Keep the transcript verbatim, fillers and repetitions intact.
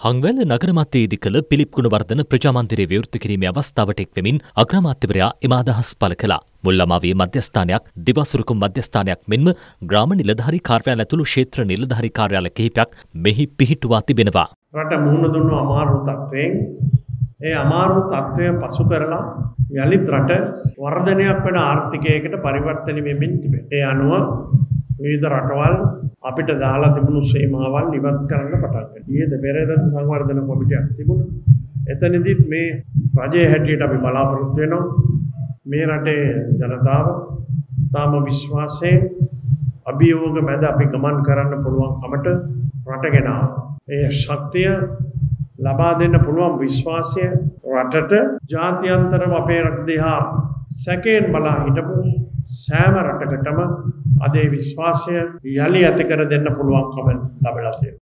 හංවැල්ල නගර මධ්‍යයේදී කළ පිලිප් ගුණවර්ධන ප්‍රජා මන්දිරය විවෘත කිරීමේ අවස්ථාවට එක්වෙමින් අග්‍රාමාත්‍යවරයා එම අදහස් පළ කළා. මුල්ලමාවියේ මධ්‍යස්ථානයක්, දිවසුරුකුම් මධ්‍යස්ථානයක් මෙන්ම ග්‍රාම නිලධාරී කාර්යාලය ඇතුළු ක්ෂේත්‍ර නිලධාරී කාර්යාල කිහිපයක් මෙහි පිහිටුවා තිබෙනවා. රට මුහුණ දුන්නු අමාරු තත්ත්වයෙන් ඒ අමාරු තත්ත්වය පසු කරලා යලිත් රට වර්ධනයක් වෙන ආර්ථිකයකට පරිවර්තන වෙමින් තිබේ. ඒ අනුව විවිධ රටවල් අපිට දාලා තිබුණු සීමාවල් ඉවත් කරන්න පටන් ගත්තා. ඊයේ දෙපෙරේද සංවර්ධන කොමිටියක් තිබුණා. එතනදිත් මේ රජයේ හැටියට අපි බලාපොරොත්තු වෙනවා මේ රටේ ජනතාව තාම විශ්වාසයෙන් අභියෝග මැද අපි ගමන් කරන්න පුළුවන් කමට රටගෙන ඒ ශක්තිය ලබා දෙන්න පුළුවන් විශ්වාසය රටට ජාත්‍යන්තරව අපේ රට දිහා සැකයෙන් බලා හිටපු සෑම රටකටම අද විශ්වාසය යලි ඇති කර දෙන්න පුළුවන්කම ලැබලා තියෙනවා.